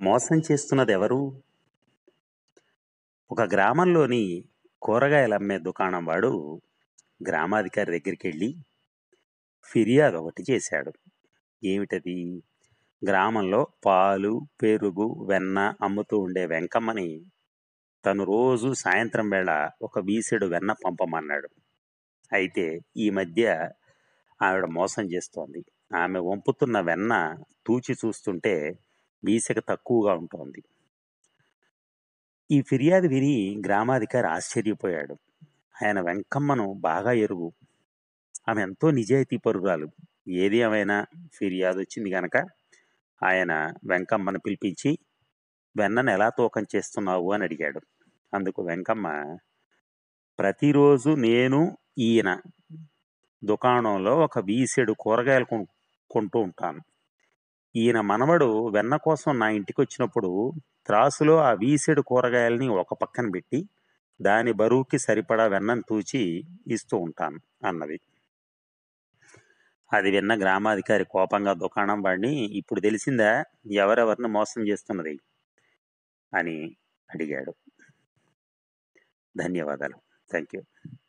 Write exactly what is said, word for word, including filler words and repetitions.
మోసం చేస్తున్నదెవరు? ఒక గ్రామంలోని కూరగాయలమ్మే దుకాణం వాడు గ్రామాధికారి దగ్గరికెళ్ళి ఫిర్యాదు ఒకటి చేశాడు. ఏమిటది? గ్రామంలో పాలు, పెరుగు, వెన్న అమ్ముతూ ఉండే వెంకమ్మని తను రోజు సాయంత్రం వేళ ఒక వీసెడు వెన్న పంపమన్నాడు. అయితే ఈ మధ్య ఆవిడ మోసం చేస్తోంది. ఆమె వంపుతున్న వెన్న తూచి చూస్తుంటే వీసెక తక్కువగా ఉంటోంది. ఈ ఫిర్యాదు విని గ్రామాధికారి ఆశ్చర్యపోయాడు. ఆయన వెంకమ్మను బాగా ఎరుగు. ఆమె ఎంతో నిజాయితీ పరురాలు. ఏది ఏమైనా ఫిర్యాదు వచ్చింది గనక ఆయన వెంకమ్మను పిలిపించి వెన్నను ఎలా తూకం చేస్తున్నావు అని అడిగాడు. అందుకు వెంకమ్మ, ప్రతిరోజు నేను ఈయన దుకాణంలో ఒక వీసెడు కూరగాయలు కొను కొంటూ ఉంటాను. ఈయన మనవడు వెన్న కోసం నా ఇంటికి వచ్చినప్పుడు త్రాసులో ఆ వీసెడు కూరగాయల్ని ఒక పక్కన పెట్టి దాని బరువుకి సరిపడా వెన్నను తూచి ఇస్తూ ఉంటాను అన్నది. అది విన్న గ్రామాధికారి కోపంగా దుకాణం వాడిని, ఇప్పుడు తెలిసిందా ఎవరెవరిని మోసం చేస్తున్నది అని అడిగాడు. ధన్యవాదాలు. Thank you.